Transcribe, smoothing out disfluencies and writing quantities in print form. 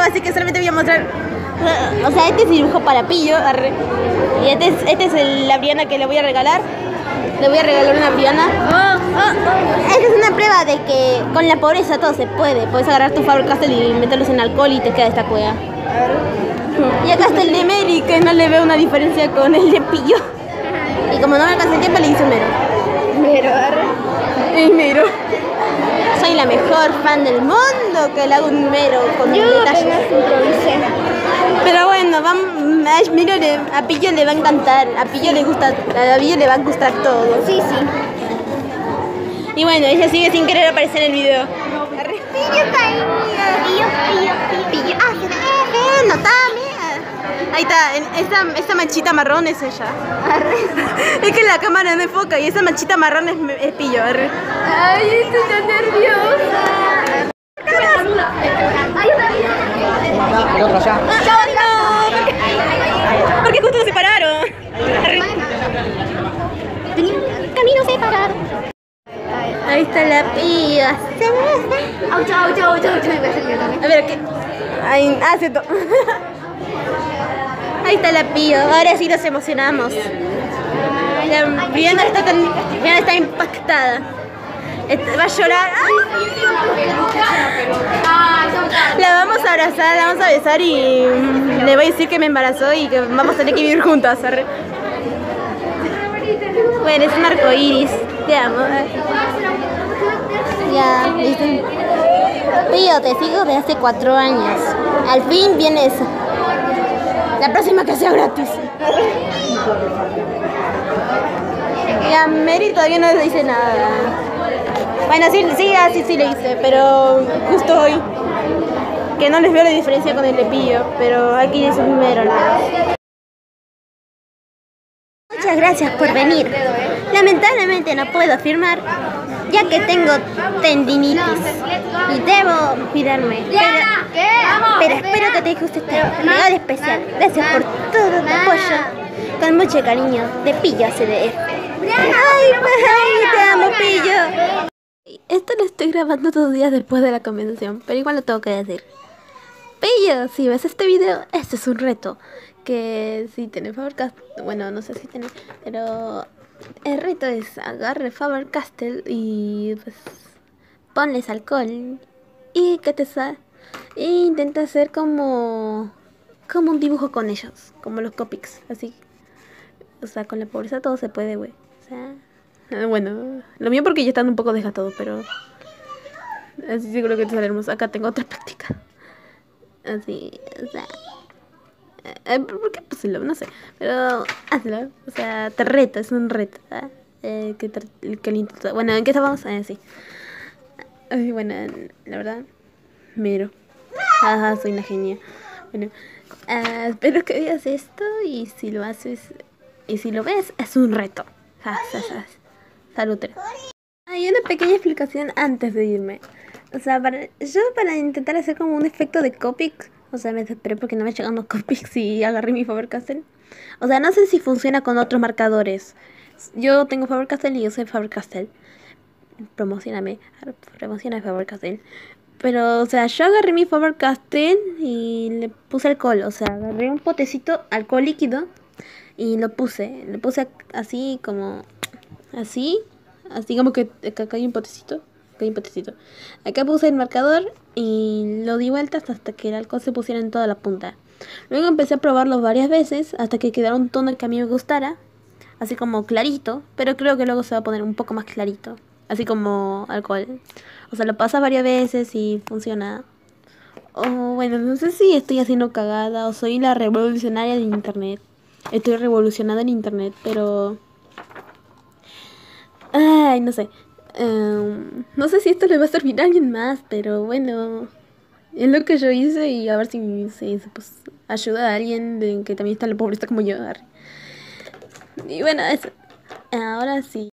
así que solamente voy a mostrar. O sea, este es dibujo para Pillo, arre. Y este es la Briana que le voy a regalar. Le voy a regalar una Briana. Esta es una prueba de que con la pobreza todo se puede. Puedes agarrar tu Faber-Castell y meterlos en alcohol y te queda esta cueva. Y acá está el de Mary, que no le veo una diferencia con el de Pillo. Y como no me alcanza el tiempo, le hice Mero. Mero, arre. Es Mero. Soy la mejor fan del mundo que le hago un Mero con detalles. Pero bueno, a Pillo le va a encantar. A Pillo le va a gustar todo. Sí, sí. Y bueno, ella sigue sin querer aparecer en el video. Pillo caído. Pillo. Notame. Ahí está, esta manchita marrón es ella. Es que la cámara no enfoca y esa manchita marrón es Pillo. Ay, estoy tan nerviosa. El otro allá. ¿Por qué justo se separaron? Camino separado. Ahí está la Pillo. Chau. A ver, ¿qué? Ahí, acepto. Ahí está la Pillo. Ahora sí nos emocionamos. Briana está impactada. Va a llorar. La vamos a abrazar, la vamos a besar y le voy a decir que me embarazó y que vamos a tener que vivir juntas. Bueno, es un arcoíris. Te amo. Ya, ¿viste? Pillo, te sigo de hace 4 años. Al fin vienes. La próxima que sea gratis. Ya, Mary todavía no le dice nada. Bueno, sí le hice, pero justo hoy. Que no les veo la diferencia con el de Pillo, pero aquí es un Mero. Muchas gracias por venir. Lamentablemente no puedo firmar, ya que tengo tendinitis y debo cuidarme. Pero espero que te guste este regalo especial. Gracias por todo tu apoyo. Con mucho cariño, de Pillo CDF. ¡Ay, te amo, Pillo! Esto lo estoy grabando 2 días después de la convención, pero igual lo tengo que decir. Pillo, si ves este video, este es un reto. Que si tenés Faber-Castell, bueno, no sé si tenés, pero el reto es agarre Faber-Castell y pues ponles alcohol y que te sale. E intenta hacer como un dibujo con ellos, como los Copics, así. O sea, con la pobreza todo se puede, güey. O sea, bueno, lo mío porque ya están un poco desgastados, pero así seguro que te sale hermoso. Acá tengo otra práctica. Así, o sea, ¿por qué pusilo? No sé, pero hazlo. O sea, te reto, es un reto. Bueno, ¿en qué estábamos? Sí. Ay, bueno, la verdad, Mero. Soy una genia. Bueno, espero que veas esto y si lo haces y si lo ves, es un reto. Salud. Hay una pequeña explicación antes de irme. O sea, para intentar hacer como un efecto de Copics, o sea, me desesperé porque no me llegaban los Copics y agarré mi Faber-Castell. O sea, no sé si funciona con otros marcadores. Yo tengo Faber-Castell y yo soy Faber-Castell. Promociona Faber-Castell. Pero, o sea, yo agarré mi Faber-Castell y le puse alcohol. O sea, agarré un potecito, alcohol líquido, y lo puse así como, así como que acá hay un potecito. Acá puse el marcador y lo di vueltas hasta que el alcohol se pusiera en toda la punta. Luego empecé a probarlo varias veces hasta que quedara un tono que a mí me gustara, así como clarito, pero creo que luego se va a poner un poco más clarito, así como alcohol. O sea, lo pasas varias veces y funciona. O bueno, no sé si estoy haciendo cagada o soy la revolucionaria de internet. Estoy revolucionada en internet, pero ay, no sé. No sé si esto le va a servir a alguien más, pero bueno, es lo que yo hice y a ver si pues, ayuda a alguien de que también está en la pobreza como yo. Y bueno, eso. Ahora sí.